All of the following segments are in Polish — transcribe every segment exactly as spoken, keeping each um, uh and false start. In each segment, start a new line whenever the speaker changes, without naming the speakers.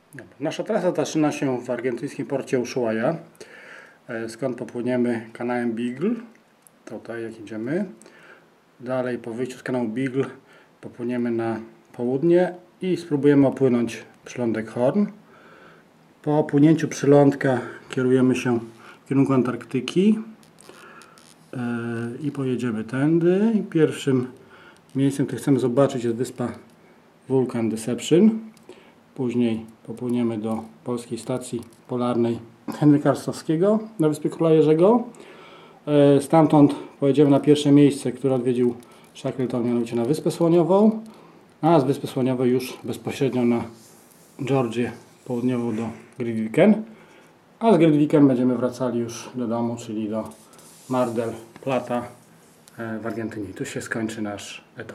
Nasza trasa zaczyna się w argentyńskim porcie Ushuaia, skąd popłyniemy kanałem Beagle, tutaj jak idziemy. Dalej po wyjściu z kanału Beagle popłyniemy na południe i spróbujemy opłynąć przylądek Horn. Po opłynięciu przylądka kierujemy się w kierunku Antarktyki i pojedziemy tędy. Pierwszym miejscem, które chcemy zobaczyć, jest wyspa Vulcan Deception. Później popłyniemy do polskiej stacji polarnej Henryka Rostowskiego na wyspie Króla Jerzego. Stamtąd pojedziemy na pierwsze miejsce, które odwiedził Shackleton, mianowicie na Wyspę Słoniową, a z Wyspy Słoniowej już bezpośrednio na Georgię południową do Grytviken, a z Grytviken będziemy wracali już do domu, czyli do Mar del Plata w Argentynie. Tu się skończy nasz etap.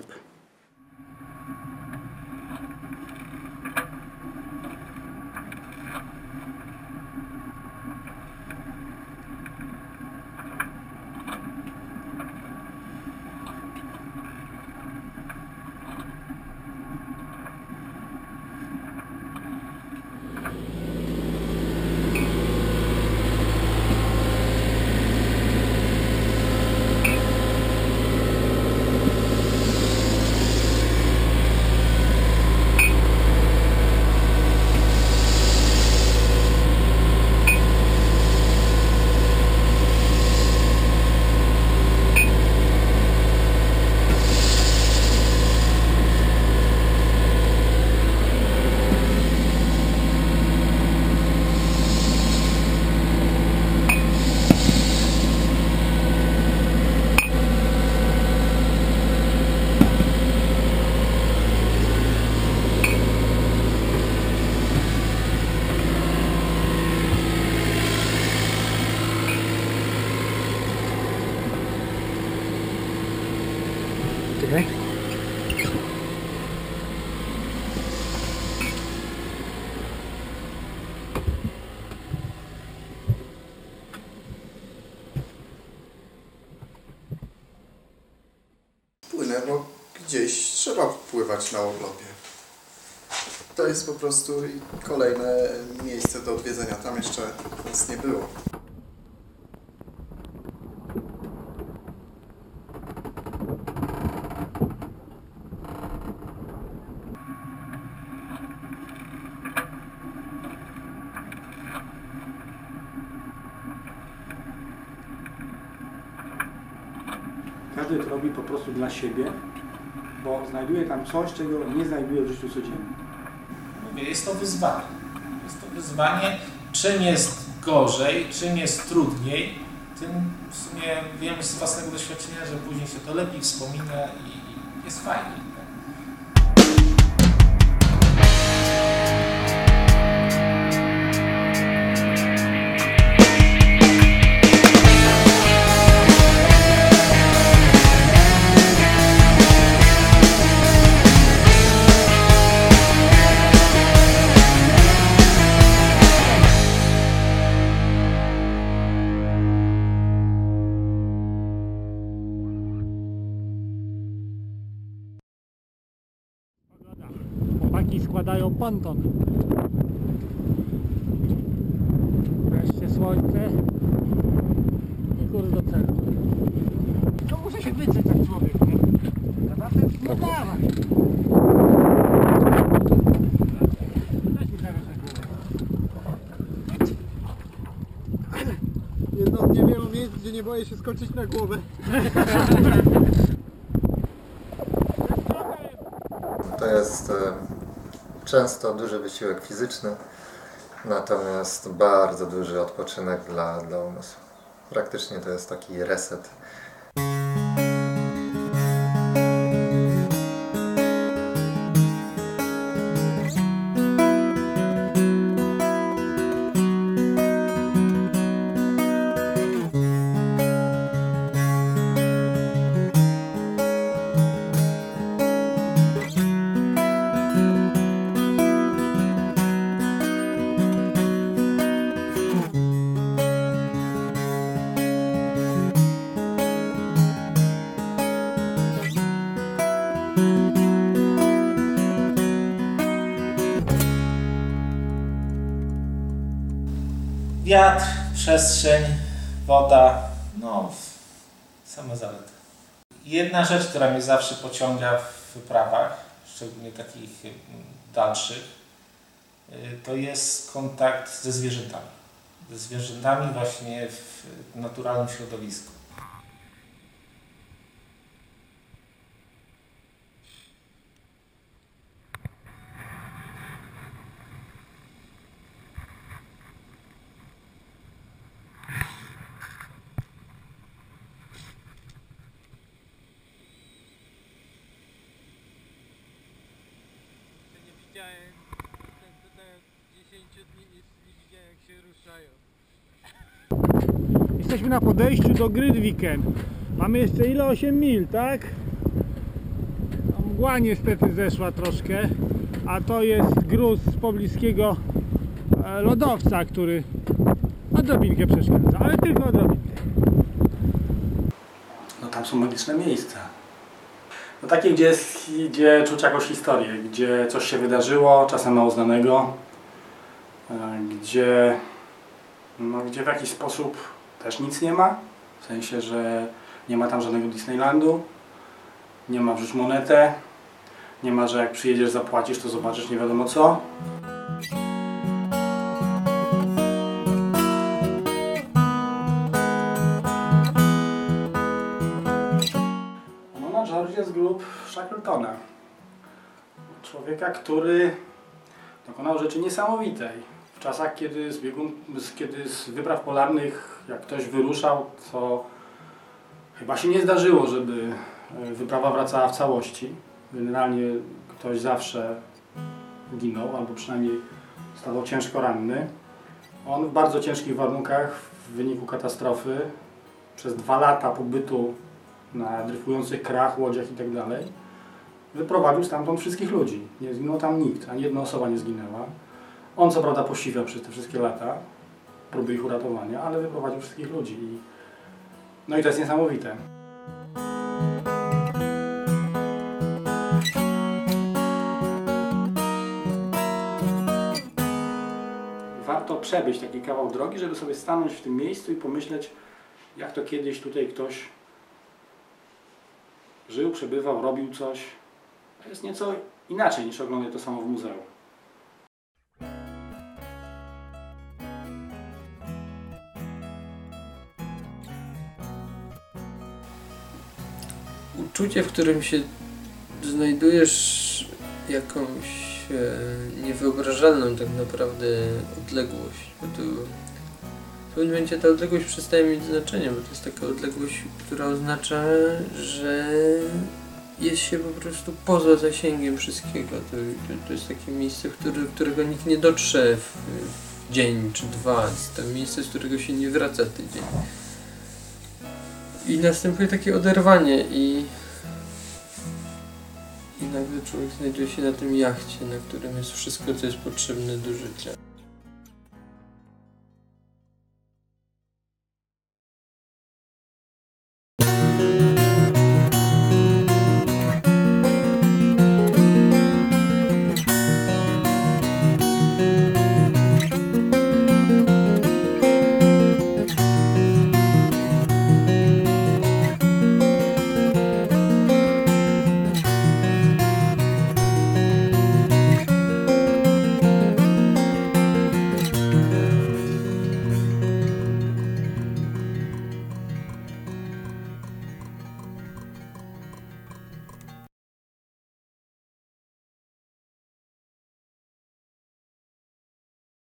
Okay.
Płynę, bo gdzieś trzeba pływać na urlopie. To jest po prostu kolejne miejsce do odwiedzenia. Tam jeszcze nas nie było.
Każdy to robi po prostu dla siebie, bo znajduje tam coś, czego nie znajduje w życiu codziennym.
Mówię, jest to wyzwanie. Jest to wyzwanie. Czym jest gorzej, czym jest trudniej, tym w sumie wiem z własnego doświadczenia, że później się to lepiej wspomina i jest fajnie.
Chłopaki składają ponton. Wreszcie słońce i kurs do celu. To muszę się wytrzeć jak człowiek, nie? Zobaczę, nie dawaj. Weź mi zaraz na głowę.
Jedno z niewielu miejsc, gdzie nie boję się skoczyć na głowę.
To jest e, często duży wysiłek fizyczny, natomiast bardzo duży odpoczynek dla, dla umysłu. Praktycznie to jest taki reset.
Wiatr, przestrzeń, woda, no same zalety. Jedna rzecz, która mnie zawsze pociąga w wyprawach, szczególnie takich dalszych, to jest kontakt ze zwierzętami. Ze zwierzętami właśnie w naturalnym środowisku.
Widziałem tutaj od dziesięciu dni nic nie widziałem, jak się ruszają.
Jesteśmy na podejściu do Grydviken. Mamy jeszcze ile? osiem mil, tak? No, mgła niestety zeszła troszkę, a to jest gruz z pobliskiego e, lodowca, który odrobinkę przeszkadza, ale tylko odrobinkę. No tam są magiczne miejsca. No takie, gdzie, jest, gdzie czuć jakąś historię, gdzie coś się wydarzyło, czasem mało znanego, gdzie, no, gdzie w jakiś sposób też nic nie ma, w sensie, że nie ma tam żadnego Disneylandu, nie ma wrzuć monetę, nie ma, że jak przyjedziesz, zapłacisz, to zobaczysz nie wiadomo co. George jest grób Shackletona. Człowieka, który dokonał rzeczy niesamowitej. W czasach, kiedy z, biegun, kiedy z wypraw polarnych, jak ktoś wyruszał, to chyba się nie zdarzyło, żeby wyprawa wracała w całości. Generalnie ktoś zawsze ginął, albo przynajmniej stawał ciężko ranny. On w bardzo ciężkich warunkach, w wyniku katastrofy, przez dwa lata pobytu na dryfujących krach, łodziach i tak dalej, wyprowadził stamtąd wszystkich ludzi. Nie zginął tam nikt, ani jedna osoba nie zginęła. On co prawda posiwiał przez te wszystkie lata, próby ich uratowania, ale wyprowadził wszystkich ludzi. I... No i to jest niesamowite. Warto przebyć taki kawał drogi, żeby sobie stanąć w tym miejscu i pomyśleć, jak to kiedyś tutaj ktoś żył, przebywał, robił coś. To jest nieco inaczej niż oglądać to samo w muzeum.
Uczucie, w którym się znajdujesz jakąś e, niewyobrażalną tak naprawdę odległość. Bo to w pewnym momencie ta odległość przestaje mieć znaczenie, bo to jest taka odległość, która oznacza, że jest się po prostu poza zasięgiem wszystkiego. To, to, to jest takie miejsce, w które, którego nikt nie dotrze w, w dzień czy dwa. Jest to miejsce, z którego się nie wraca tydzień. I następuje takie oderwanie i, i nagle człowiek znajduje się na tym jachcie, na którym jest wszystko, co jest potrzebne do życia.